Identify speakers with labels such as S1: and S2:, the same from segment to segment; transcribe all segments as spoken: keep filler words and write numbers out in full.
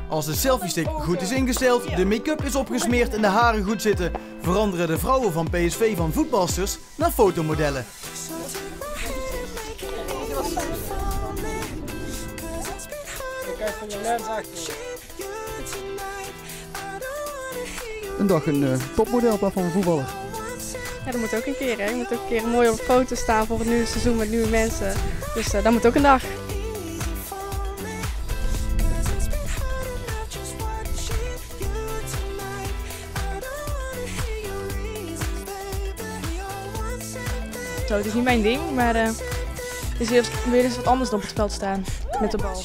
S1: Als de selfie-stick goed is ingesteld, de make-up is opgesmeerd en de haren goed zitten, veranderen de vrouwen van P S V van voetbalsters naar fotomodellen.
S2: Een dag een uh, topmodel in plaats van een voetballer.
S3: Ja, dat moet ook een keer, hè. Je moet ook een keer mooi op een foto staan voor het nieuwe seizoen met nieuwe mensen. Dus uh, dat moet ook een dag. Zo, het is niet mijn ding, maar uh, het is weer, weer eens wat anders dan op het veld staan met de bal.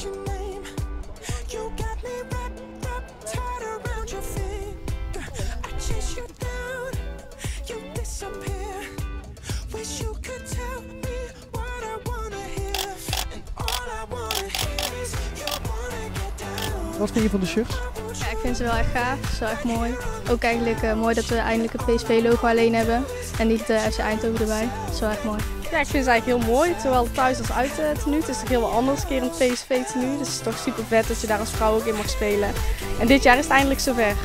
S2: Wat vind je van de shirts?
S3: Ja, ik vind ze wel echt gaaf, ze zijn echt mooi. Ook eigenlijk uh, mooi dat we eindelijk een P S V-logo alleen hebben en niet de F C Eindhoven erbij. Dat is wel echt mooi. Ja, ik vind ze eigenlijk heel mooi, zowel thuis als uit het tenue. Het is toch heel wat anders, een keer een P S V-tenue. Dus het is toch super vet dat je daar als vrouw ook in mag spelen. En dit jaar is het eindelijk zover.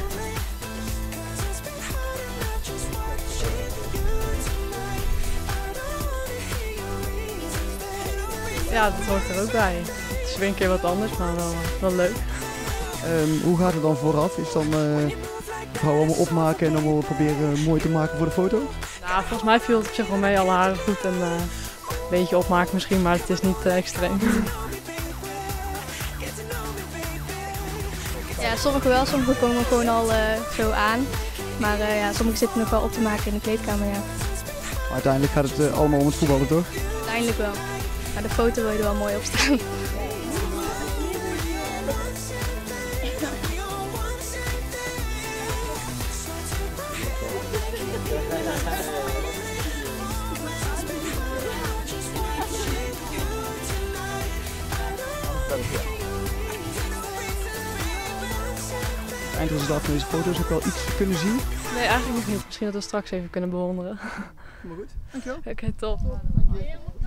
S4: Ja, dat hoort er ook bij. Het is weer een keer wat anders, maar wel, wel leuk.
S2: Um, hoe gaat het dan vooraf? Is dan uh, vrouwen allemaal opmaken en dan wel proberen mooi te maken voor de foto?
S4: Nou, volgens mij viel het op zich wel mee, alle haren goed en uh, een beetje opmaken misschien, maar het is niet uh, extreem.
S3: Ja, sommige wel, sommige komen gewoon al uh, zo aan. Maar uh, ja, sommige zitten nog wel op te maken in de kleedkamer, ja.
S2: Maar uiteindelijk gaat het uh, allemaal om het voetballen, toch?
S3: Uiteindelijk wel. Maar de foto wil je er wel mooi op staan.
S2: Eindresultaat van deze foto's heb ik wel iets kunnen zien.
S4: Nee, eigenlijk nog niet. Misschien dat we straks even kunnen bewonderen.
S2: Maar goed, dankjewel.
S4: Oké, okay, top.